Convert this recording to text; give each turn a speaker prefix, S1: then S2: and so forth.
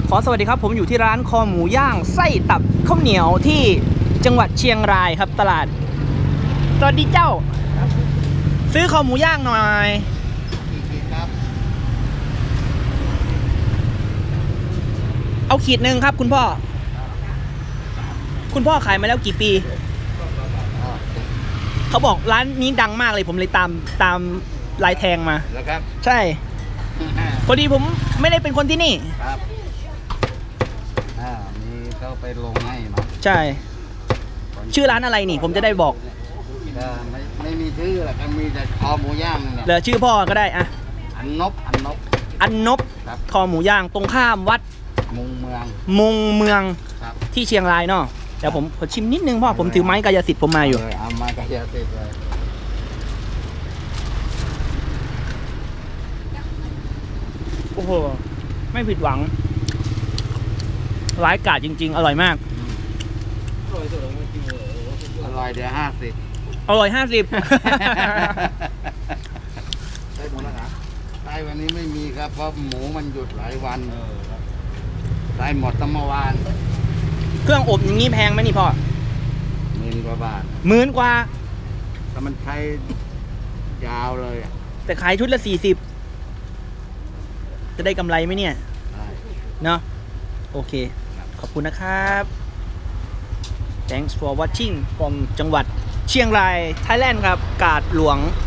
S1: ขอสวัสดีครับผมอยู่ที่ร้านคอหมูย่างไส้ตับข้าวเหนียวที่จังหวัดเชียงรายครับตลาดสวัสดีเจ้าซื้อคอหมูย่างหน่อยเอาขีดหนึ่งครับคุณพ่อขายมาแล้วกี่ปีเขาบอกร้านนี้ดังมากเลยผมเลยตามลายแทงมาแล้วครับใช่พอดีผมไม่ได้เป็นคนที่นี่ครับ
S2: มีเขาไปลงให้เนาะ
S1: ใช่ชื่อร้านอะไรนี่ผมจะได้บอก
S2: ไม่มีชื่อหรอกมีแต่คอหมูย่างเนี่ย
S1: เหลือชื่อพ่อก็ได้อะ
S2: อันนบ
S1: คอหมูย่างตรงข้ามวัด
S2: มุงเ
S1: มืองที่เชียงรายเนาะเดี๋ยวผมขอชิมนิดนึงพ่อผมถือไม้กายสิทธิ์ผมมาอยู่
S2: เอาไม้กายสิทธิ์เลย
S1: โอ้โหไม่ผิดหวังร้ายกาจจริงๆอร่อยมาก
S2: อร่อยเดี๋ยว50
S1: อร่อย50
S2: ได้หมดแล้วครับได้วันนี้ไม่มีครับเพราะหมูมันหยุดหลายวันได้หมดตั้งเมื่อวาน
S1: เครื่องอบอย่างนี้แพงไหมนี่พ่อ
S2: 10,000 กว่าบาท
S1: 10,000 กว่า
S2: แต่มันใช้ยาวเลย
S1: แต่ขายชุดละ40จะได้กำไรไหมเนี่ยเนาะโอเคขอบคุณนะครับ Thanks for watching from จังหวัดเชียงราย Thailand ครับกาดหลวง